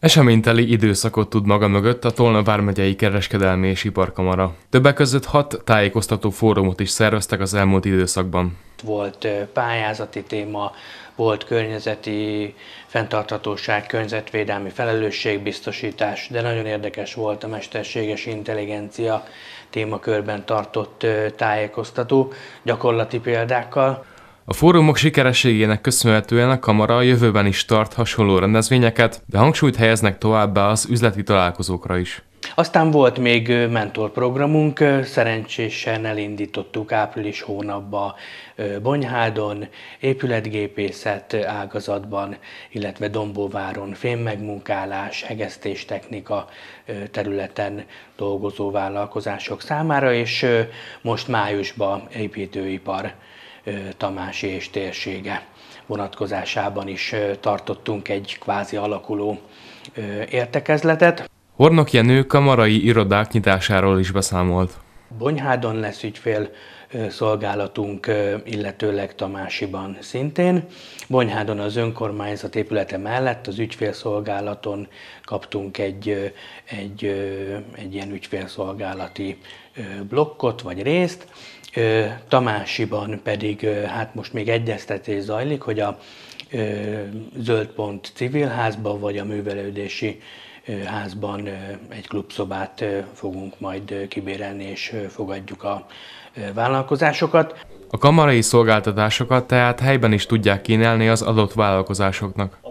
Eseményteli időszakot tud maga mögött a Tolna vármegyei kereskedelmi és iparkamara. Többek között 6 tájékoztató fórumot is szerveztek az elmúlt időszakban. Volt pályázati téma, volt környezeti fenntarthatóság, környezetvédelmi felelősségbiztosítás, de nagyon érdekes volt a mesterséges intelligencia témakörben tartott tájékoztató, gyakorlati példákkal. A fórumok sikerességének köszönhetően a kamara a jövőben is tart hasonló rendezvényeket, de hangsúlyt helyeznek továbbá az üzleti találkozókra is. Aztán volt még mentorprogramunk, szerencsésen elindítottuk április hónapban Bonyhádon, épületgépészet ágazatban, illetve Dombóváron fémmegmunkálás, hegesztéstechnika területen dolgozó vállalkozások számára, és most májusban építőipar Tamási és térsége vonatkozásában is tartottunk egy kvázi alakuló értekezletet. Hornok Jenő kamarai irodák nyitásáról is beszámolt. Bonyhádon lesz ügyfél szolgálatunk, illetőleg Tamásiban szintén. Bonyhádon az önkormányzat épülete mellett az ügyfélszolgálaton kaptunk egy ilyen ügyfélszolgálati blokkot vagy részt. Tamásiban pedig hát most még egyeztetés zajlik, hogy a Zöldpont civilházban vagy a művelődési házban egy klubszobát fogunk majd kibérelni, és fogadjuk a vállalkozásokat. A kamarai szolgáltatásokat tehát helyben is tudják kínálni az adott vállalkozásoknak.